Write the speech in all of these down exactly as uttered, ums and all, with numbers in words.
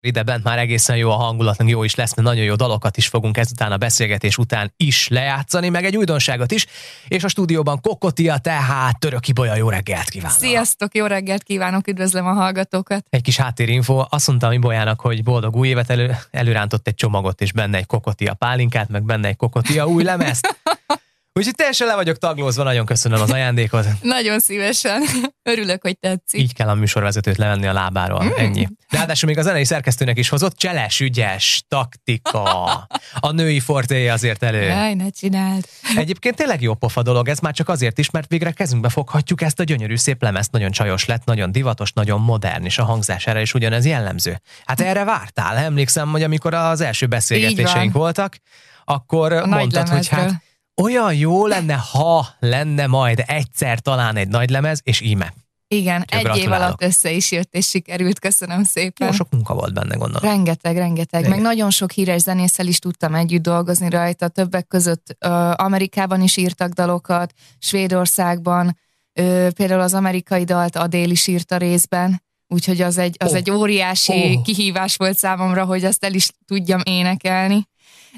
Ide bent már egészen jó a hangulat, jó is lesz, mert nagyon jó dalokat is fogunk ezután a beszélgetés után is lejátszani, meg egy újdonságot is, és a stúdióban Kokotia, tehát Török Ibolya, jó reggelt kívánok! Sziasztok, jó reggelt kívánok, üdvözlöm a hallgatókat! Egy kis háttérinfo, azt mondtam Ibolyának, hogy boldog új évet, elő, előrántott egy csomagot, és benne egy Kokotia pálinkát, meg benne egy Kokotia új lemezt. Úgyhogy teljesen le vagyok taglózva, nagyon köszönöm az ajándékot. Nagyon szívesen. Örülök, hogy tetszik. Így kell a műsorvezetőt levenni a lábáról, mm. ennyi. Ráadásul még a zenei szerkesztőnek is hozott cseles, ügyes, taktika. A női fortéje azért elő. Jaj, ne csináld. Egyébként tényleg jó pofa dolog, ez már csak azért is, mert végre kezünkbe foghatjuk ezt a gyönyörű szép lemezt, nagyon csajos lett, nagyon divatos, nagyon modern, és a hangzására is ugyanez jellemző. Hát erre vártál, emlékszem, hogy amikor az első beszélgetéseink voltak, akkor a mondtad, hogy hát olyan jó lenne, ha lenne majd egyszer talán egy nagy lemez, és íme. Igen, Úgyhogy egy gratulálok. év alatt össze is jött, és sikerült, köszönöm szépen. Jó sok munka volt benne, gondolom. Rengeteg, rengeteg. Igen. Meg nagyon sok híres zenésszel is tudtam együtt dolgozni rajta, többek között ö, Amerikában is írtak dalokat, Svédországban, ö, például az amerikai dalt Adél is írta részben, úgyhogy az egy, az oh. egy óriási oh. kihívás volt számomra, hogy azt el is tudjam énekelni.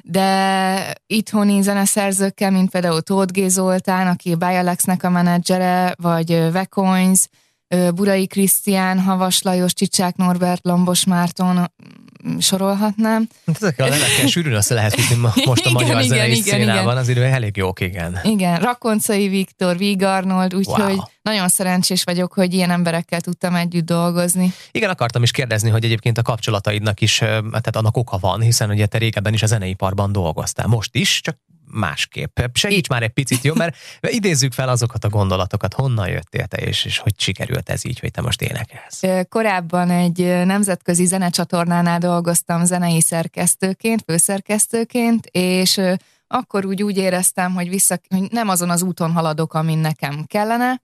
De itthoni zeneszerzőkkel, mint például Tóth G. Zoltán, aki Bialexnek a menedzsere, vagy Vecoins, Burai Krisztián, Havas Lajos, Csicsák Norbert, Lombos Márton, sorolhatnám. Ezekkel a nevekkel sűrűn össze lehet jutni most a igen, magyar igen, zenei igen, színában, igen. azért elég jók, igen. Igen, Rakoncai Viktor, Víg Arnold, úgyhogy Wow. nagyon szerencsés vagyok, hogy ilyen emberekkel tudtam együtt dolgozni. Igen, akartam is kérdezni, hogy egyébként a kapcsolataidnak is, tehát annak oka van, hiszen ugye te régebben is a zeneiparban dolgoztál. Most is, csak másképp. Segíts már egy picit, jó? Mert idézzük fel azokat a gondolatokat, honnan jöttél te, és, és hogy sikerült ez így, hogy te most énekelsz. Korábban egy nemzetközi zenecsatornánál dolgoztam zenei szerkesztőként, főszerkesztőként, és akkor úgy úgy éreztem, hogy, vissza, hogy nem azon az úton haladok, amin nekem kellene,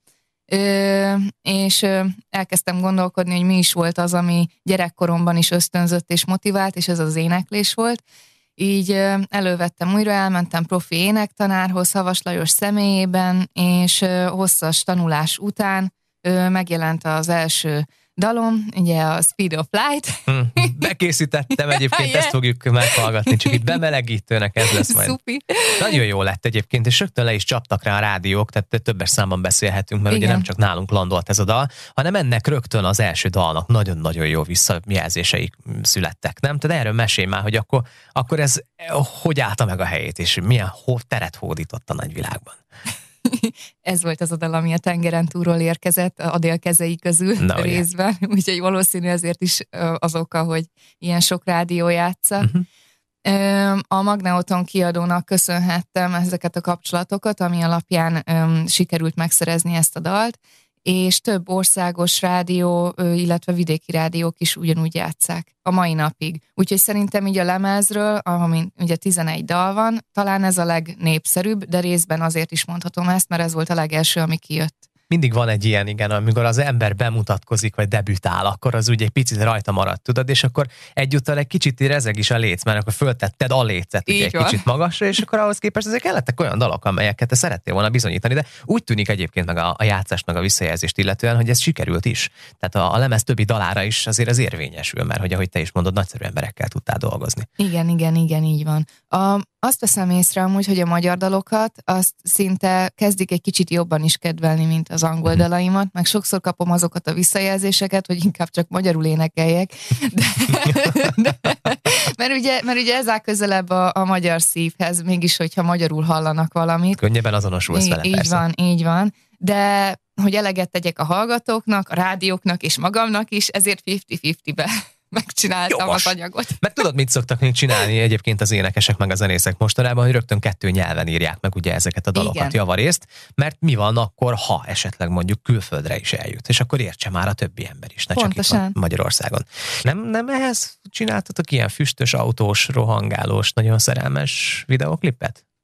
és elkezdtem gondolkodni, hogy mi is volt az, ami gyerekkoromban is ösztönzött és motivált, és ez az éneklés volt. Így elővettem újra, elmentem profi énektanárhoz, Havas Lajos személyében, és hosszas tanulás után megjelent az első dalom, ugye a Speed of Light. Hmm, bekészítettem egyébként, Yeah. ezt fogjuk meghallgatni, csak itt bemelegítőnek ez lesz majd. Szupi. Nagyon jó lett egyébként, és rögtön le is csaptak rá a rádiók, tehát többes számban beszélhetünk, mert Igen. ugye nem csak nálunk landolt ez a dal, hanem ennek rögtön az első dalnak nagyon-nagyon jó visszajelzéseik születtek, nem? Tehát erről mesélj már, hogy akkor, akkor ez hogy állta meg a helyét, és milyen teret hódított a nagyvilágban. Ez volt az a dal, ami a tengeren túlról érkezett, Adél kezei közül Na, részben, úgyhogy valószínű ezért is az oka, hogy ilyen sok rádió játsza. Uh-huh. A Magneoton kiadónak köszönhettem ezeket a kapcsolatokat, ami alapján um, sikerült megszerezni ezt a dalt, és több országos rádió, illetve vidéki rádiók is ugyanúgy játsszák a mai napig. Úgyhogy szerintem így a lemezről, amin ugye tizenegy dal van, talán ez a legnépszerűbb, de részben azért is mondhatom ezt, mert ez volt a legelső, ami kijött. Mindig van egy ilyen, igen, amikor az ember bemutatkozik, vagy debütál, akkor az ugye egy picit rajta maradt, tudod, és akkor egyúttal egy kicsit rezeg is a léc, mert akkor föltetted a lécet ugye egy van. kicsit magasra, és akkor ahhoz képest azért kellettek olyan dalok, amelyeket te szerettél volna bizonyítani, de úgy tűnik egyébként meg a, a játszást, meg a visszajelzést illetően, hogy ez sikerült is. Tehát a, a lemez többi dalára is azért az érvényesül, mert hogy ahogy te is mondod, nagyszerű emberekkel tudtál dolgozni. Igen, igen, igen, így van. A, azt veszem észre amúgy, hogy a magyar dalokat azt szinte kezdik egy kicsit jobban is kedvelni, mint az angol dalaimat, meg sokszor kapom azokat a visszajelzéseket, hogy inkább csak magyarul énekeljek, de, de, mert, ugye, mert ugye ez áll közelebb a, a magyar szívhez, mégis, hogyha magyarul hallanak valamit. Könnyebben azonosulsz vele, Így persze. van, így van, de hogy eleget tegyek a hallgatóknak, a rádióknak és magamnak is, ezért fifty-fifty-be megcsináltam Jogos. az anyagot. Meg tudod, mit szoktak még csinálni egyébként az énekesek meg a zenészek mostanában, hogy rögtön kettő nyelven írják meg ugye ezeket a dalokat, Igen. javarészt, mert mi van akkor, ha esetleg mondjuk külföldre is eljut, és akkor értse már a többi ember is, ne Pontosan. csak itt Magyarországon. Nem, nem ehhez csináltatok ilyen füstös, autós, rohangálós, nagyon szerelmes videóklipet?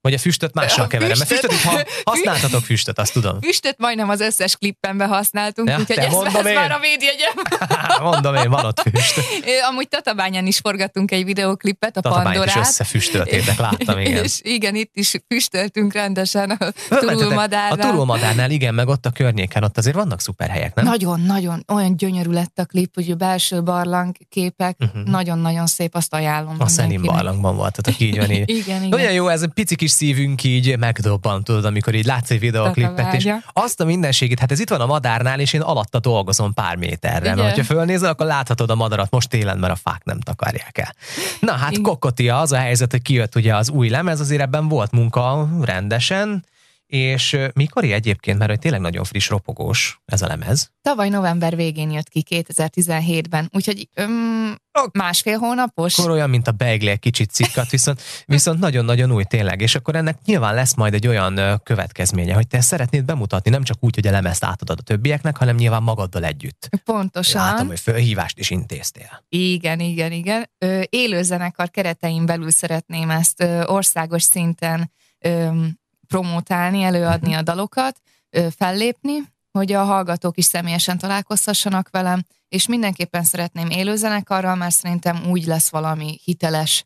Vagy a füstöt mással A keverem, mert füstöt- füstöt, ha használtatok füstöt, azt tudom. Füstöt majdnem az összes klippenben használtunk, Ja, úgyhogy te ez, mondom ez én. már a védjegyem. Mondom én, van ott füst. Ö, Amúgy Tatabányán is forgattunk egy videóklipet, a Tatabányt is Pandorát. összefüstöltétek, láttam, igen. És igen, itt is füstöltünk rendesen a Fölmentetek Turulmadárra. A Turulmadárnál, igen, meg ott a környéken, ott azért vannak szuper helyek, nem? Nagyon, nagyon, olyan gyönyörű lett a klip, hogy a belső barlang képek, Uh-huh. nagyon-nagyon szép, azt ajánlom A Szenin mindenkinek. barlangban voltatok, így van, így. Igen, igen. Olyan jó, ez a pici kis szívünk így megdobban, tudod, amikor így látsz egy videoklipet, és Tatavágya. azt a mindenségét, hát ez itt van a madárnál, és én alatta dolgozom pár méterre, Ugye? mert ha fölnézel, akkor láthatod a madarat most télen, mert a fák nem takarják el. Na hát Igen. Kokotia, az a helyzet, hogy kijött ugye az új lemez, azért ebben volt munka rendesen, és ö, mikor egyébként, mert hogy tényleg nagyon friss, ropogós ez a lemez. Tavaly november végén jött ki kétezer-tizenhétben, úgyhogy öm, másfél hónapos. Akkor olyan, mint a beigli, egy kicsit cikkat, viszont, viszont nagyon-nagyon új tényleg, és akkor ennek nyilván lesz majd egy olyan ö, következménye, hogy te ezt szeretnéd bemutatni, nem csak úgy, hogy a lemezt átadod a többieknek, hanem nyilván magaddal együtt. Pontosan. Látom, hogy fölhívást is intéztél. Igen, igen, igen. Ö, élőzenekar keretein belül szeretném ezt ö, országos szinten ö, promotálni, előadni a dalokat, ö, fellépni, hogy a hallgatók is személyesen találkozhassanak velem, és mindenképpen szeretném élőzenekarral, mert szerintem úgy lesz valami hiteles.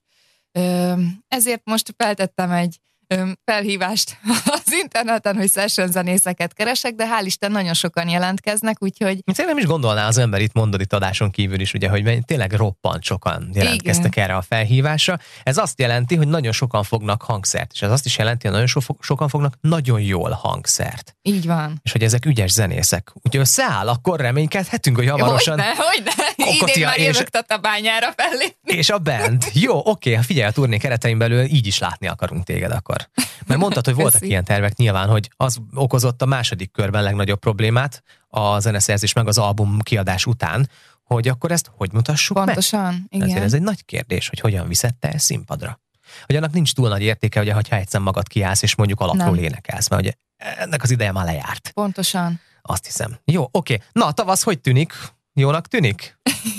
Ö, ezért most feltettem egy ö, felhívást az interneten, hogy session zenészeket keresek, de hál' Isten nagyon sokan jelentkeznek, úgyhogy Én nem is gondolná az ember, itt mondod itt adáson kívül is, ugye, hogy tényleg roppant sokan jelentkeztek erre a felhívásra. Ez azt jelenti, hogy nagyon sokan fognak hangszert, és ez azt is jelenti, hogy nagyon so- sokan fognak nagyon jól hangszert. így van. És hogy ezek ügyes zenészek. Úgyhogy összeáll, akkor reménykedhetünk, hogy hamarosan... Hogyne, hogyne. Kokotia Idén már és- jövök Tatabányára fellépni. És a band. Jó, oké, ha figyelj, a turné keretein belül így is látni akarunk téged akkor. Mert mondtad, hogy voltak Köszi. ilyen tervek nyilván, hogy az okozott a második körben legnagyobb problémát a zeneszerzés meg az album kiadás után, hogy akkor ezt hogy mutassuk meg? Pontosan, igen. Ezért ez egy nagy kérdés, hogy hogyan viszed te ezt színpadra. Hogy annak nincs túl nagy értéke, ugye, ha egyszer magad kiállsz, és mondjuk alapról Nem. énekelsz, mert ugye ennek az ideje már lejárt. Pontosan. Azt hiszem. Jó, oké. Na, a tavasz hogy tűnik? Jónak tűnik?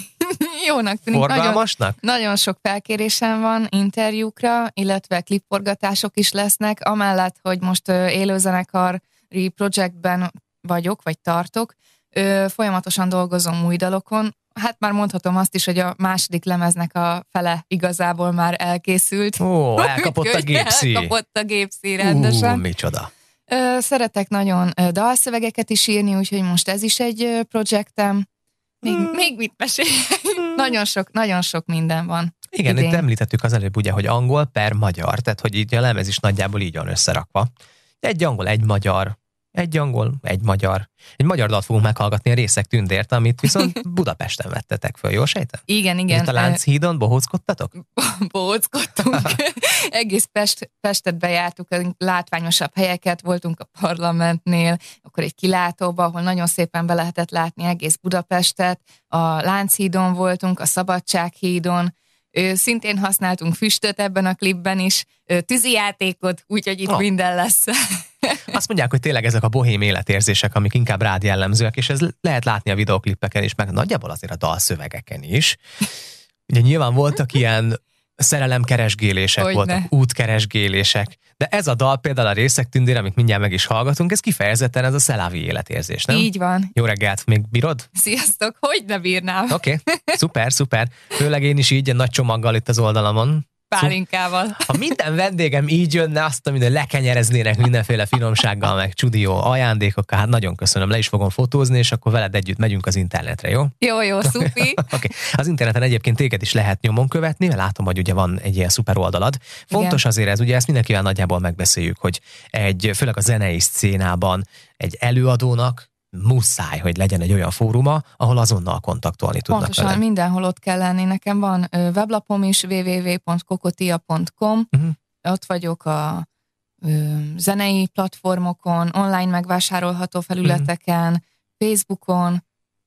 Jónak tűnik. Nagyon, Forgalmasnak? nagyon sok felkérésem van interjúkra, illetve klipforgatások is lesznek, amellett, hogy most ö, élőzenekari projektben vagyok, vagy tartok, ö, folyamatosan dolgozom új dalokon. Hát már mondhatom azt is, hogy a második lemeznek a fele igazából már elkészült. Ó, elkapott a gépszí. Elkapott a gépszí rendesen. Ú, micsoda. Ö, Szeretek nagyon ö, dalszövegeket is írni, úgyhogy most ez is egy ö, projektem. Még, Hmm. még mit meséljek? nagyon sok, nagyon sok minden van. Igen, idén. itt említettük az előbb ugye, hogy angol per magyar, tehát hogy így a lemez is nagyjából így van összerakva. Egy angol, egy magyar, egy angol, egy magyar. Egy magyar dalt fogunk meghallgatni a Részek tündért, amit viszont Budapesten vettetek föl, jól sejtem? Igen, igen. Itt a Lánchídon bohóckodtatok? Bóckodtunk. Egész Pest, Pestet bejártuk, a látványosabb helyeket, voltunk a parlamentnél, akkor egy kilátóba, ahol nagyon szépen be lehetett látni egész Budapestet, a Lánchídon voltunk, a Szabadsághídon, Ö, szintén használtunk füstöt ebben a klipben is, ö, tűzijátékot, úgyhogy itt Oh. minden lesz. Azt mondják, hogy tényleg ezek a bohém életérzések, amik inkább rád jellemzőek, és ez lehet látni a videoklippeken is, meg nagyjából azért a dalszövegeken is. Ugye nyilván voltak ilyen szerelemkeresgélések, Hogyne. voltak útkeresgélések, de ez a dal például a Részek tündér, amit mindjárt meg is hallgatunk, ez kifejezetten ez a szelávi életérzés, nem? Így van. Jó reggelt, még bírod? Sziasztok, hogy ne bírnám Oké, okay. Szuper, szuper. Főleg én is így, egy nagy csomaggal itt az oldalamon. pálinkával. Ha minden vendégem így jönne, azt, amit lekenyereznének mindenféle finomsággal, meg csudió ajándékokkal, hát nagyon köszönöm, le is fogom fotózni, és akkor veled együtt megyünk az internetre, jó? Jó, jó, szupi. Oké. Okay. Az interneten egyébként téged is lehet nyomon követni, mert látom, hogy ugye van egy ilyen szuper oldalad. Fontos Igen. azért ez, ugye ezt mindenkivel nagyjából megbeszéljük, hogy egy, főleg a zenei szcénában egy előadónak muszáj, hogy legyen egy olyan fóruma, ahol azonnal kontaktolni tudnak Pontosan, veled. mindenhol ott kell lenni. Nekem van ö, weblapom is, double-u double-u double-u pont kokotia pont com. Uh-huh. Ott vagyok a ö, zenei platformokon, online megvásárolható felületeken, Facebookon,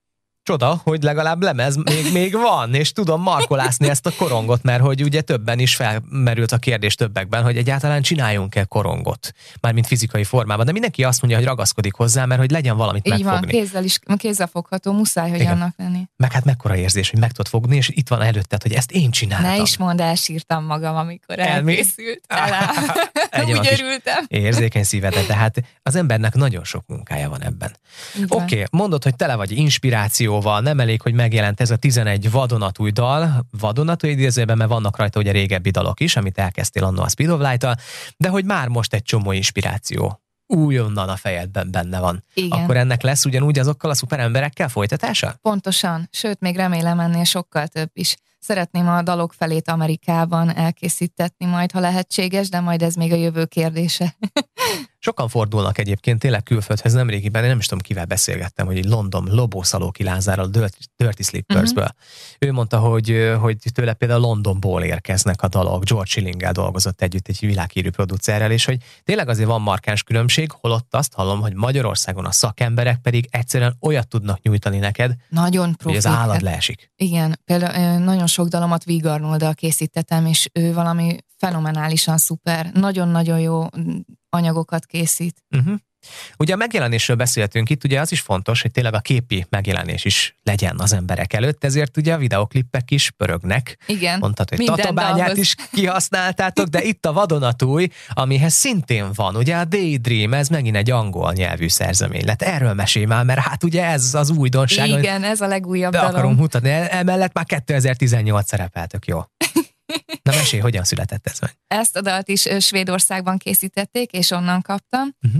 Csoda, hogy legalább lemez még, még van, és tudom markolászni ezt a korongot, mert hogy ugye többen is felmerült a kérdés többekben, hogy egyáltalán csináljunk-e korongot, mármint fizikai formában, de mindenki azt mondja, hogy ragaszkodik hozzá, mert hogy legyen valamit Így megfogni. van, kézzel is, kézzel fogható, muszáj, hogy Igen. annak lenni. Meg hát mekkora érzés, hogy meg tudod fogni, és itt van előtted, hogy ezt én csináltam. Ne is mondd, elsírtam magam, amikor Elmi? elkészült. Elá. Egy Úgy olyan kis örültem. Érzékeny szívedet, de hát az embernek nagyon sok munkája van ebben. Így van. Oké, okay, mondod, hogy tele vagy inspirációval, nem elég, hogy megjelent ez a tizenegy vadonatúj dal, vadonatúj idézőben, mert vannak rajta ugye régebbi dalok is, amit elkezdtél annó a Speed of Light-tal, de hogy már most egy csomó inspiráció újonnan a fejedben benne van. Igen. Akkor ennek lesz ugyanúgy azokkal a szuper emberekkel folytatása? Pontosan, sőt, még remélem ennél sokkal több is. Szeretném a dalok felét Amerikában elkészítetni majd, ha lehetséges, de majd ez még a jövő kérdése. Sokan fordulnak egyébként tényleg külföldhez, nemrégiben, én nem is tudom, kivel beszélgettem, hogy egy London Lobó Szalóki Lázárral, Dirty, Dirty Slippersből. Uh-huh. Ő mondta, hogy, hogy tőle például Londonból érkeznek a dalok, George Schillinggel dolgozott együtt, egy világhírű producerrel, és hogy tényleg azért van markáns különbség, holott azt hallom, hogy Magyarországon a szakemberek pedig egyszerűen olyat tudnak nyújtani neked, Nagyon profi. hogy az állad leesik. Igen, például nagyon sok dalomat Vig Arnolddal készítettem, és ő valami fenomenálisan szuper, nagyon-nagyon jó anyagokat készít. Uh-huh. Ugye a megjelenésről beszéltünk itt, ugye az is fontos, hogy tényleg a képi megjelenés is legyen az emberek előtt, ezért ugye a videoklippek is pörögnek. Igen. Mondtad, hogy Tatabányát is kihasználtátok, de itt a vadonatúj, amihez szintén van, ugye a Daydream, ez megint egy angol nyelvű szerzemény lett. Erről mesélj már, mert hát ugye ez az újdonság. Igen, ez a legújabb be dalom. akarom mutatni, emellett már kétezer-tizennyolc szerepeltök, jó. Na mesélj, hogyan született ez meg? Ezt a dalt is Svédországban készítették, és onnan kaptam. Uh-huh.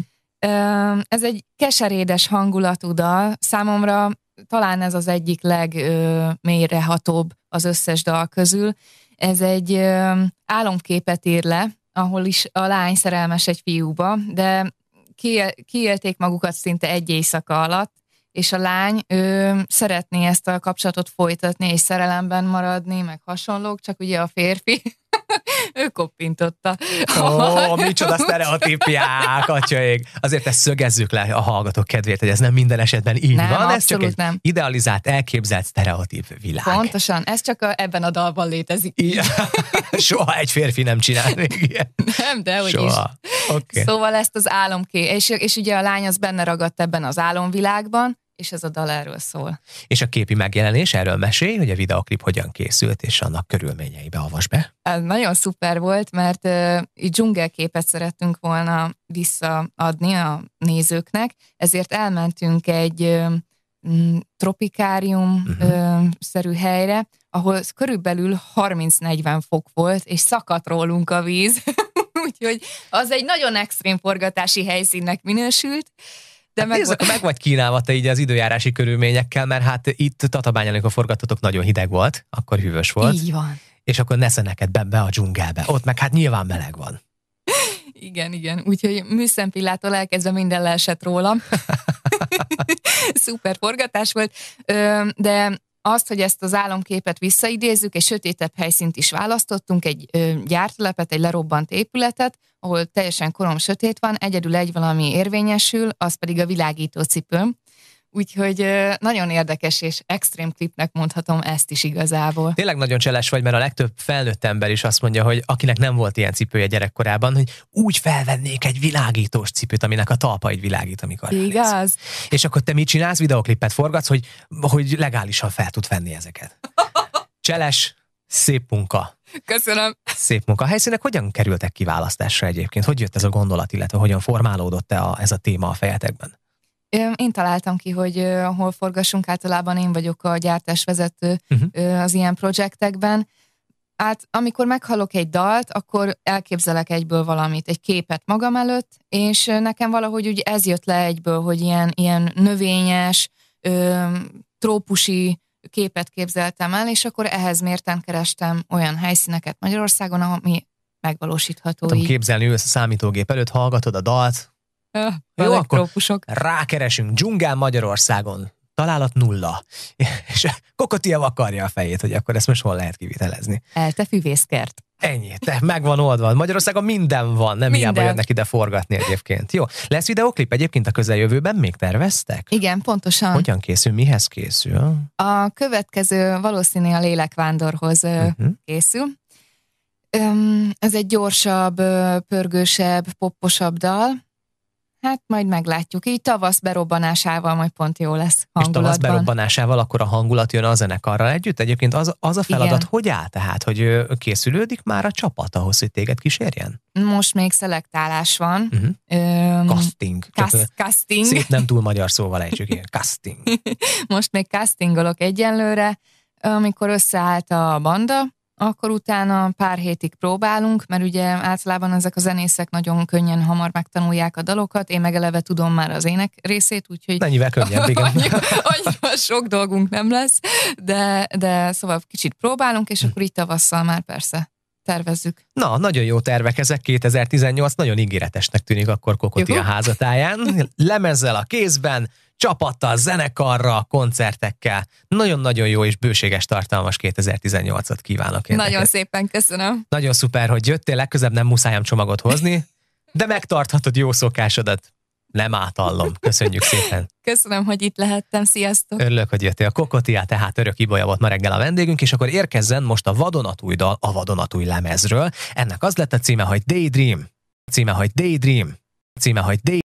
Ez egy keserédes hangulatú dal. Számomra talán ez az egyik legmélyrehatóbb az összes dal közül. Ez egy álomképet ír le, ahol is a lány szerelmes egy fiúba, de kiélték magukat szinte egy éjszaka alatt, és a lány ő szeretné ezt a kapcsolatot folytatni, és szerelemben maradni, meg hasonlók, csak ugye a férfi ő koppintotta. Ó, micsoda sztereotípiák, atyaik. Azért ezt szögezzük le a hallgatók kedvéért, hogy ez nem minden esetben így nem, van, ez csak egy nem. idealizált, elképzelt sztereotíp világ. Pontosan, ez csak a, ebben a dalban létezik. Soha egy férfi nem csinál még ilyen. Nem, de hogy Soha. is. Okay. Szóval ezt az álomké, és, és ugye a lány az benne ragadt ebben az álomvilágban, és ez a dal erről szól. És a képi megjelenés, erről mesélj, hogy a videoklip hogyan készült, és annak körülményeibe avasd be. Ez nagyon szuper volt, mert uh, dzsungelképet szerettünk volna visszaadni a nézőknek, ezért elmentünk egy uh, tropikárium-szerű uh-huh. helyre, ahol körülbelül harminc-negyven fok volt, és szakadt rólunk a víz, úgyhogy az egy nagyon extrém forgatási helyszínnek minősült. De hát meg... nézd, akkor meg vagy kínálva te így az időjárási körülményekkel, mert hát itt Tatabányán, amikor forgattatok, nagyon hideg volt, akkor hűvös volt. Így van. És akkor nesze neked be, be a dzsungelbe. Ott meg hát nyilván meleg van. Igen, igen. Úgyhogy műszempillától elkezdve minden leesett rólam. Szuper forgatás volt. De azt, hogy ezt az álomképet visszaidézzük, egy sötétebb helyszínt is választottunk, egy gyártelepet, egy lerobbant épületet, ahol teljesen korom sötét van, egyedül egy valami érvényesül, az pedig a világító cipőm. Úgyhogy nagyon érdekes és extrém klipnek mondhatom ezt is igazából. Tényleg nagyon cseles vagy, mert a legtöbb felnőtt ember is azt mondja, hogy akinek nem volt ilyen cipője gyerekkorában, hogy úgy felvennék egy világítós cipőt, aminek a talpaid világít, amikor igaz? Elnéz. És akkor te mit csinálsz? Videoklipet forgatsz, hogy, hogy legálisan fel tud venni ezeket. Cseles, szép munka. Köszönöm. Szép munka. A helyszínek hogyan kerültek kiválasztásra egyébként? Hogy jött ez a gondolat, illetve hogyan formálódott a, ez a téma a fejetekben? Én találtam ki, hogy uh, hol forgassunk, általában én vagyok a gyártásvezető uh-huh. uh, az ilyen projektekben. Hát amikor meghallok egy dalt, akkor elképzelek egyből valamit, egy képet magam előtt, és nekem valahogy úgy ez jött le egyből, hogy ilyen, ilyen növényes, uh, trópusi képet képzeltem el, és akkor ehhez mérten kerestem olyan helyszíneket Magyarországon, ami megvalósítható. Tudom képzelni, ülsz a számítógép előtt, hallgatod a dalt. Uh, Jó, akkor rákeresünk dzsungel Magyarországon. Találat nulla. És Kokotia vakarja a fejét, hogy akkor ezt most hol lehet kivitelezni. Elte füvészkert. Ennyi, te meg van oldva. Magyarországon minden van, nem Minden. hiába jönnek ide forgatni egyébként. Jó, lesz videóklip egyébként a közeljövőben, még terveztek? Igen, pontosan. Hogyan készül, mihez készül? A következő valószínű a Lélekvándorhoz uh-huh. készül. Ez egy gyorsabb, pörgősebb, popposabb dal. Hát majd meglátjuk. Így tavasz berobbanásával majd pont jó lesz hangulatban. És tavasz berobbanásával akkor a hangulat jön a zenekarral együtt? Egyébként az, az a feladat, igen. Hogy áll tehát, hogy készülődik már a csapat ahhoz, hogy téged kísérjen? Most még szelektálás van. Uh-huh. Öm, casting. Cast, casting. Szép nem túl magyar szóval ejtsük ilyen. Casting. Most még castingolok egyenlőre. Amikor összeállt a banda, akkor utána pár hétig próbálunk, mert ugye általában ezek a zenészek nagyon könnyen hamar megtanulják a dalokat, én meg eleve tudom már az ének részét, úgyhogy... Mennyivel könnyebb, igen. Annyival sok dolgunk nem lesz, de, de szóval kicsit próbálunk, és akkor így tavasszal már persze tervezzük. Na, nagyon jó tervek ezek, kétezer-tizennyolc nagyon ígéretesnek tűnik akkor Kokotia házatáján. Lemezzel a kézben, csapattal, zenekarra, koncertekkel. Nagyon-nagyon jó és bőséges, tartalmas kétezer-tizennyolcat kívánok én Nagyon neked. Szépen köszönöm. Nagyon szuper, hogy jöttél, legközebb nem muszájam csomagot hozni, de megtarthatod jó szokásodat. Nem átallom. Köszönjük szépen. Köszönöm, hogy itt lehettem. Sziasztok! Örülök, hogy jöttél. A Kokotia, tehát Örök Ibolya volt ma reggel a vendégünk, és akkor érkezzen most a vadonatúj dal a vadonatúj lemezről. Ennek az lett a címe, hogy Daydream. Címe, hogy Daydream. Címe, hogy Daydream.